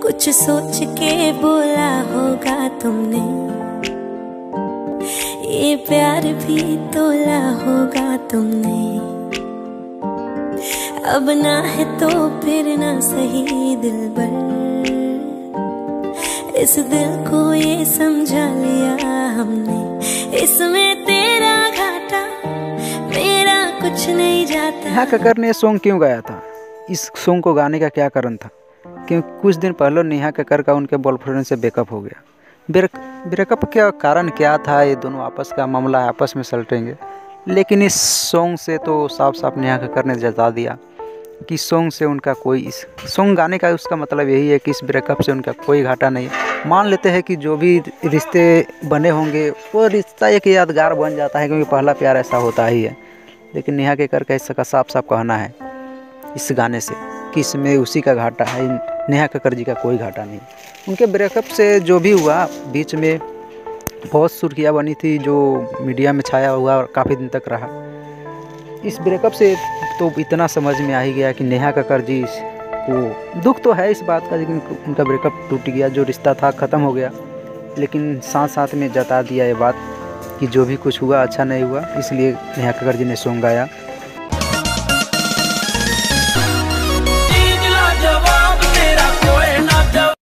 कुछ सोच के बोला होगा तुमने, ये प्यार भी तोला होगा तुमने। अब ना है तो फिर ना सही दिलबर, इस दिल को ये समझा लिया हमने। इसमें तेरा घाटा मेरा कुछ नहीं जाता। नेहा कक्कड़ ने सॉन्ग क्यों गाया था? इस सॉन्ग को गाने का क्या कारण था? क्योंकि कुछ दिन पहले नेहा कक्कड़ का उनके बॉयफ्रेंड से ब्रेकअप हो गया। ब्रेकअप का कारण क्या था, ये दोनों आपस का मामला है, आपस में सलटेंगे। लेकिन इस सॉन्ग से तो साफ साफ नेहा कक्कड़ ने जता दिया कि सॉन्ग से उनका कोई, इस सॉन्ग गाने का उसका मतलब यही है कि इस ब्रेकअप से उनका कोई घाटा नहीं। मान लेते हैं कि जो भी रिश्ते बने होंगे वो रिश्ता एक यादगार बन जाता है, क्योंकि पहला प्यार ऐसा होता ही है। लेकिन नेहा कक्कड़ का इसका साफ साफ कहना है इस गाने से कि इसमें उसी का घाटा है, नेहा कक्कड़ जी का कोई घाटा नहीं। उनके ब्रेकअप से जो भी हुआ, बीच में बहुत सुर्खियाँ बनी थी जो मीडिया में छाया हुआ और काफ़ी दिन तक रहा। इस ब्रेकअप से तो इतना समझ में आ ही गया कि नेहा कक्कड़ जी को दुख तो है इस बात का, लेकिन उनका ब्रेकअप टूट गया, जो रिश्ता था ख़त्म हो गया। लेकिन साथ साथ में जता दिया ये बात कि जो भी कुछ हुआ अच्छा नहीं हुआ, इसलिए नेहा कक्कड़ जी ने सॉन्ग गाया।